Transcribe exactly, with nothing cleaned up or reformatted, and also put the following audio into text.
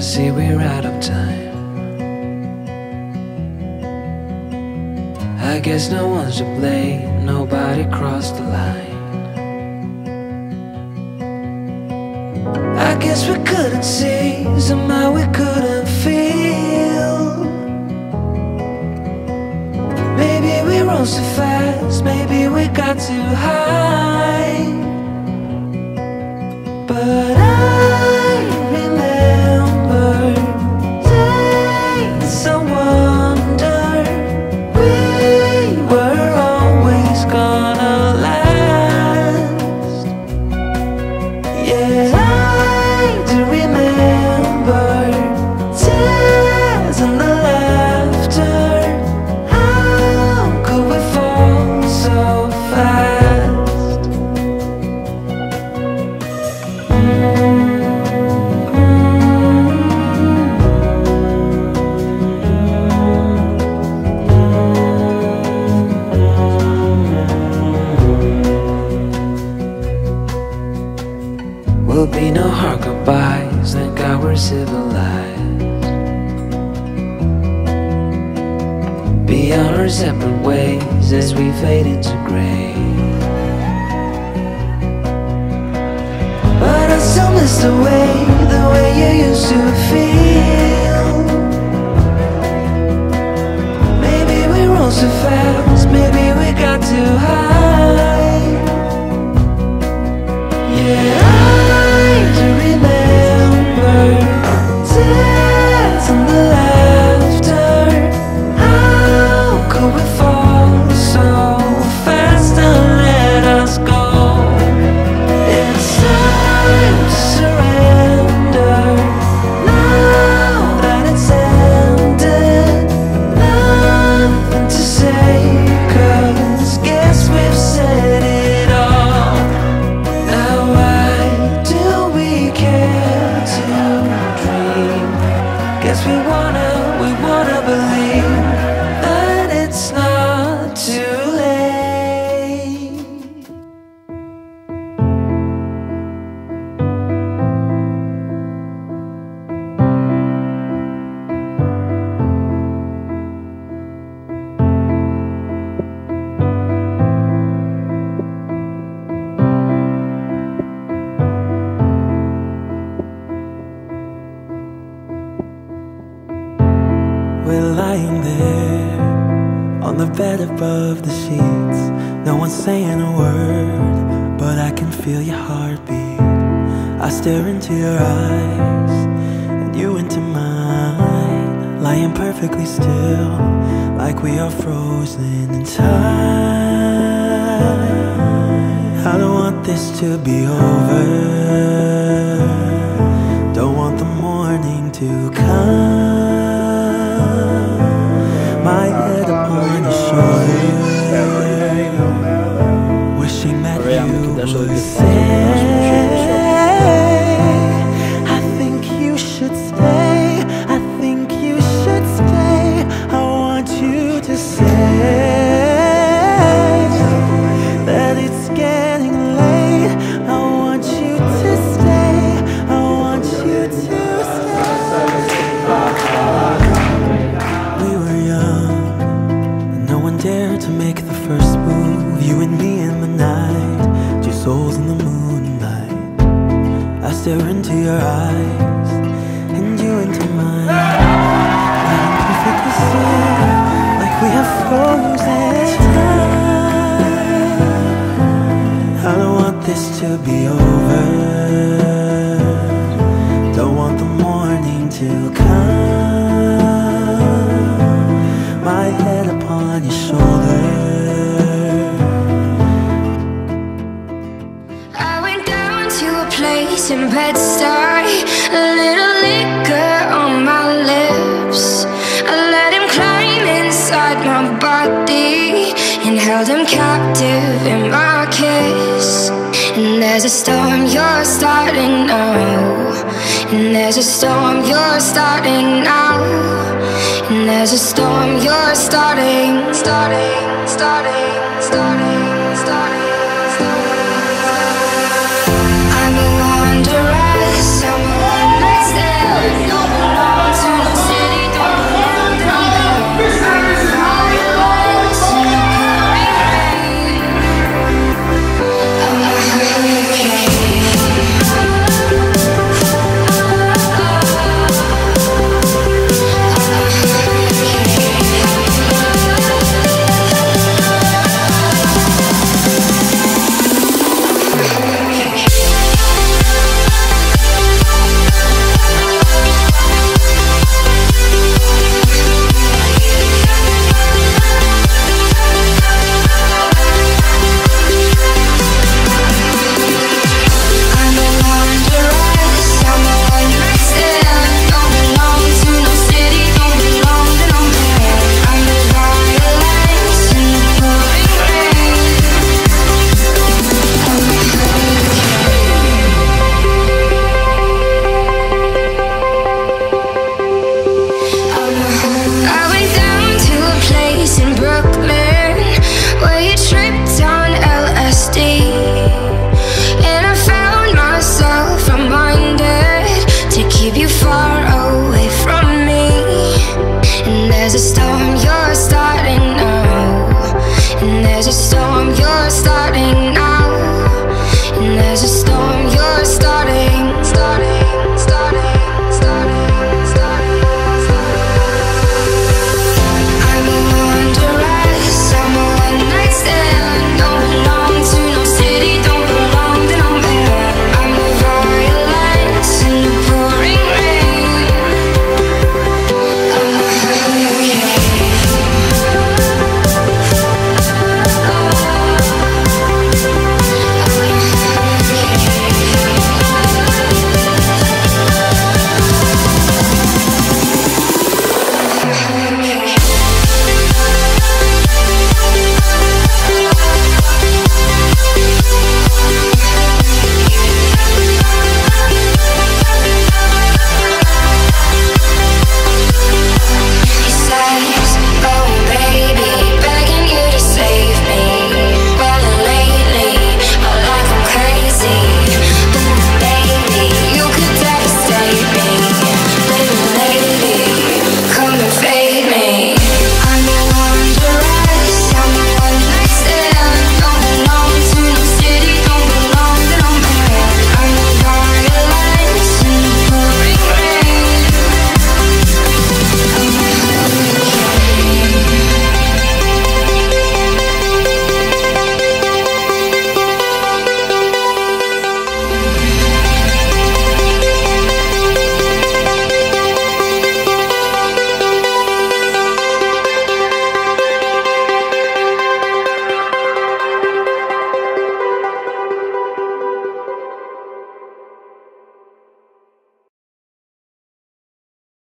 see we're out of time. I guess no one's to blame, nobody crossed the line. I guess we couldn't see, somehow we couldn't feel. Maybe we rose too fast, maybe we got too high. But I remember days I wonder we were always gonna last. Yeah, I do remember tears and the laughter. How could we fall so fast? Will be no hard goodbyes, thank God we're civilized. Be on our separate ways as we fade into gray. But I still miss the way, the way you used to feel. Maybe we rose too fast, maybe we got too high. Yeah, I do remember tears and the laughter. How could we fall so fast and let us go? It's time to surrender, now that it's ended. Nothing to say, 'cause guess we've said it all. Now why do we care to dream? Guess we wanna, we wanna believe that it's not too late. We're lying there on the bed above the sheets. No one's saying a word, but I can feel your heartbeat. I stare into your eyes and you into mine, lying perfectly still, like we are frozen in time. I don't want this to be over, don't want the morning to come. My head upon your shoulder, wishing that you would say, I think you should stay, I think you should stay. I want you to say that it's getting late. I want you to stay, I want you to stay. We were young, no one dared to make the first move. You and me in the night, two souls in the moonlight. I stare into your eyes and you into mine, lying perfectly still, like we have frozen time. I don't want this to be over, don't want the morning to come. My head upon your shoulder. I went down to a place in Bed-Stuy, a little liquor on my lips. I let him climb inside my body and held him captive in my kiss. And there's a storm you're starting now, and there's a storm you're starting now, and there's a storm you're starting, starting, starting.